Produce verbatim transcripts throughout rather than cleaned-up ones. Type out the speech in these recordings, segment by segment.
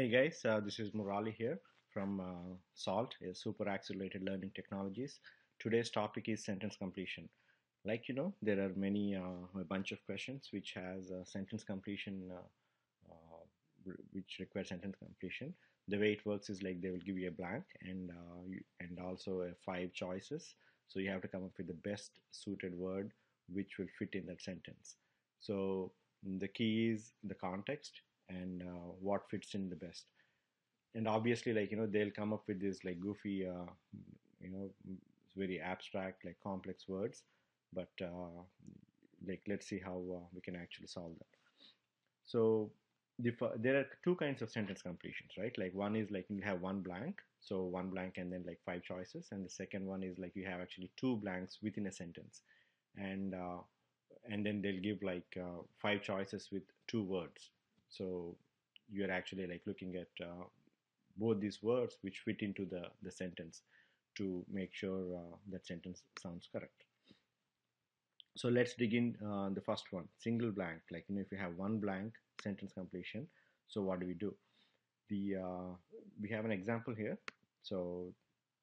Hey guys, uh, this is Murali here from uh, SALT, uh, Super Accelerated Learning Technologies. Today's topic is sentence completion. Like you know, there are many uh, a bunch of questions which has uh, sentence completion, uh, uh, which require sentence completion. The way it works is like they will give you a blank and uh, you, and also uh, five choices. So you have to come up with the best suited word which will fit in that sentence. So the key is the context and uh, what fits in the best. And obviously, like you know, they'll come up with this like goofy, uh, you know, very abstract, like complex words. But uh, like, let's see how uh, we can actually solve that. So the, there are two kinds of sentence completions, right? Like one is like you have one blank, so one blank and then like five choices, and the second one is like you have actually two blanks within a sentence, and uh, and then they'll give like uh, five choices with two words. So you're actually like looking at uh, both these words which fit into the the sentence to make sure uh, that sentence sounds correct. So let's dig in uh, the first one, single blank. Like you know, if you have one blank sentence completion, so what do we do? The uh, we have an example here. So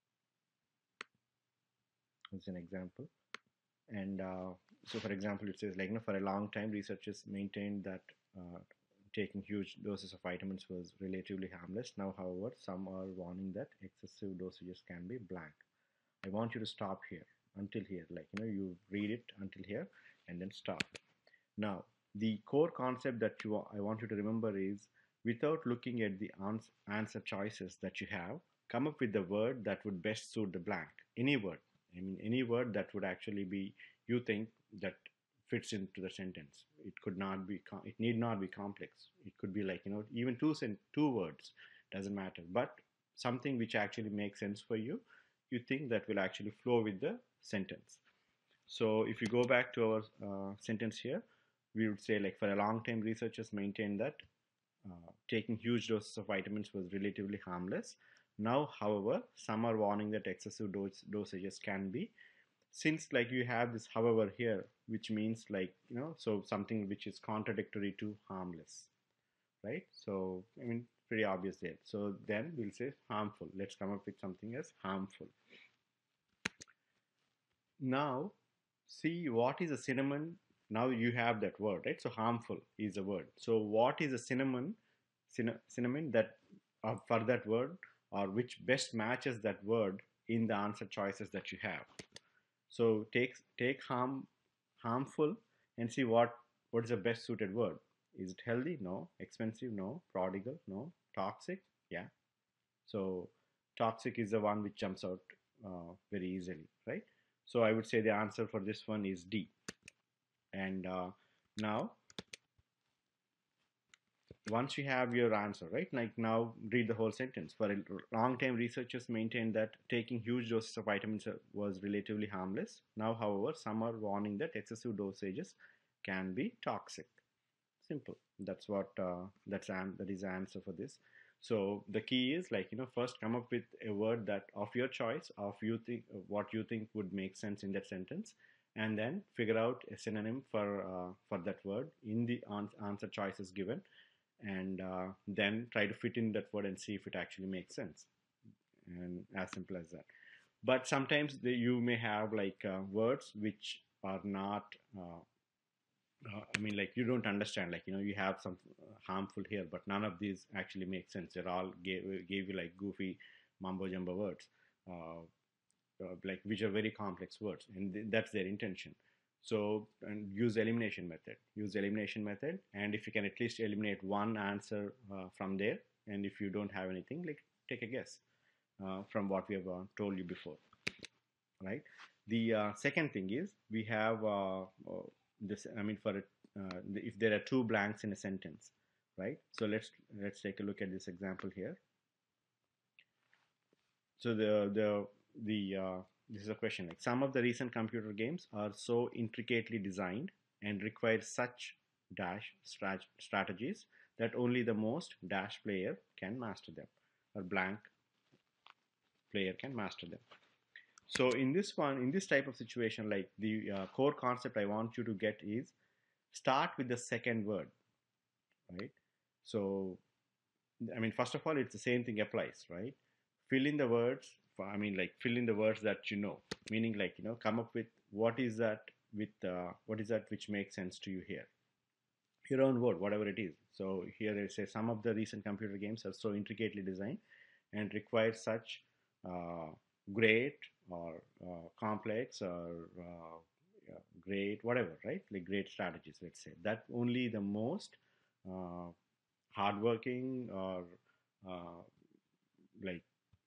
it's an example, and uh, so for example, it says like you know, for a long time, researchers maintained that uh, taking huge doses of vitamins was relatively harmless. Now, however, some are warning that excessive dosages can be blank. I want you to stop here until here, like you know, you read it until here and then stop. Now, the core concept that you I want you to remember is without looking at the ans- answer choices that you have, come up with the word that would best suit the blank. Any word. I mean, any word that would actually be you think that fits into the sentence. It could not be. Com- it need not be complex. It could be like you know even two sen- two words doesn't matter. But something which actually makes sense for you, you think that will actually flow with the sentence. So if you go back to our uh, sentence here, we would say like for a long time, researchers maintained that uh, taking huge doses of vitamins was relatively harmless. Now, however, some are warning that excessive dose, dosages can be. Since like you have this however here, which means like you know, so something which is contradictory to harmless, right? So I mean, pretty obvious there. So then we'll say harmful. Let's come up with something as harmful. Now, see what is a cinnamon. Now you have that word, right? So harmful is a word. So what is a cinnamon, cinna- cinnamon that uh, for that word, or which best matches that word in the answer choices that you have. So take take harm, harmful, and see what what is the best suited word. Is it healthy? No. Expensive? No. Prodigal? No. Toxic? Yeah. So toxic is the one which jumps out uh, very easily, right? So I would say the answer for this one is D. And uh, now, once you have your answer, right? Like now, read the whole sentence. For a long time, researchers maintained that taking huge doses of vitamins was relatively harmless. Now, however, some are warning that excessive dosages can be toxic. Simple. That's what uh, that's an that is the answer for this. So the key is like you know first come up with a word that of your choice of you think what you think would make sense in that sentence, and then figure out a synonym for uh, for that word in the ans- answer choices given, and uh, then try to fit in that word and see if it actually makes sense. And as simple as that. But sometimes the, you may have like uh, words which are not uh, uh, I mean, like you don't understand. Like you know, you have some uh, harmful here, but none of these actually make sense. They're all gave, gave you like goofy mumbo jumbo words, uh, uh, like which are very complex words, and th- that's their intention. So, and use elimination method. Use elimination method, and if you can at least eliminate one answer uh, from there, and if you don't have anything, like take a guess uh, from what we have uh, told you before, right? The uh, second thing is we have uh, uh, this. I mean, for it, uh, if there are two blanks in a sentence, right? So let's let's take a look at this example here. So the the the uh, this is a question like some of the recent computer games are so intricately designed and require such dash strat- strategies that only the most dash player can master them, or blank player can master them. So in this one, in this type of situation, like the uh, core concept I want you to get is start with the second word, right? So I mean, first of all, it's the same thing applies, right? Fill in the words. For, I mean, like fill in the words that you know, meaning like you know, come up with what is that with uh, what is that which makes sense to you here. Your own word, whatever it is. So here it says some of the recent computer games are so intricately designed and require such uh, great or uh, complex or uh, yeah, great whatever, right? Like great strategies. Let's say that only the most uh, hardworking or uh, like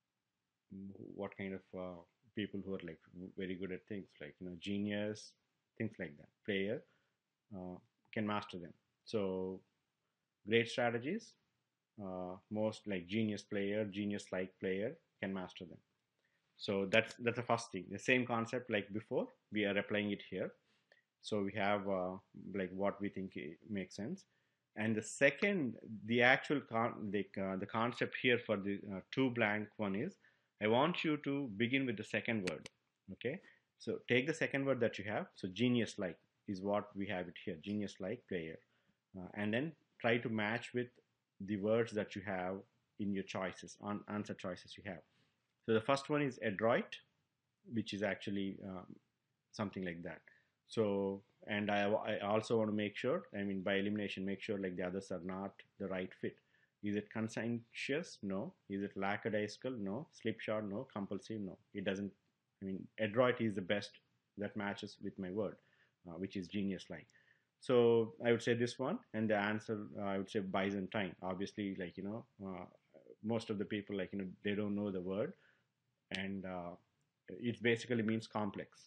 what kind of uh, people who are like very good at things like you know genius things like that player uh, can master them. So great strategies, uh, most like genius player, genius like player can master them. So that's that's the first thing. The same concept like before, we are applying it here. So we have uh, like what we think makes sense. And the second, the actual con- the, uh, the concept here for the uh, two blank one is, I want you to begin with the second word. Okay, so take the second word that you have. So genius like is what we have it here. Genius like player, uh, and then try to match with the words that you have in your choices on answer choices you have. So the first one is adroit, which is actually um, something like that. So and I, I also want to make sure, I mean by elimination, make sure like the others are not the right fit. Is it conscientious? No. Is it lackadaisical? No. Slipshod? No. Compulsive? No. It doesn't. I mean, adroit is the best that matches with my word, uh, which is genius like. So I would say this one, and the answer uh, I would say Byzantine. Obviously, like you know, uh, most of the people like you know they don't know the word, and uh, it basically means complex.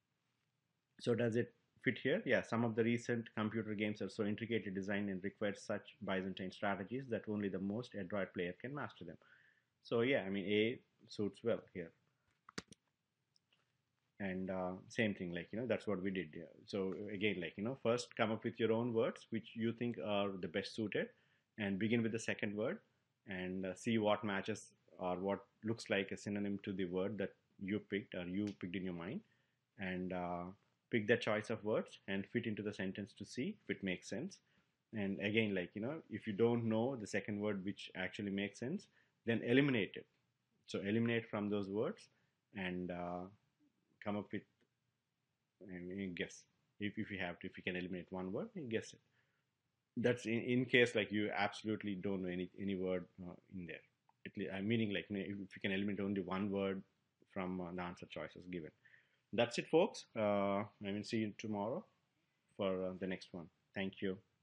So does it fit here? Yeah, some of the recent computer games are so intricately designed and require such Byzantine strategies that only the most adroit player can master them. So yeah, I mean A suits well here. And uh, same thing, like you know, that's what we did. Yeah. So again, like you know, first come up with your own words which you think are the best suited, and begin with the second word, and uh, see what matches or what looks like a synonym to the word that you picked or you picked in your mind, and uh, pick that choice of words and fit into the sentence to see if it makes sense. And again, like you know, if you don't know the second word which actually makes sense, then eliminate it. So eliminate from those words and uh, come up with, I mean, guess. If, if you have to, if you can eliminate one word, you guess it. That's in, in case like you absolutely don't know any any word uh, in there. At least, I'm meaning like you know, if you can eliminate only one word from uh, the answer choices given. That's it, folks. Uh, I will see you tomorrow for uh, the next one. Thank you.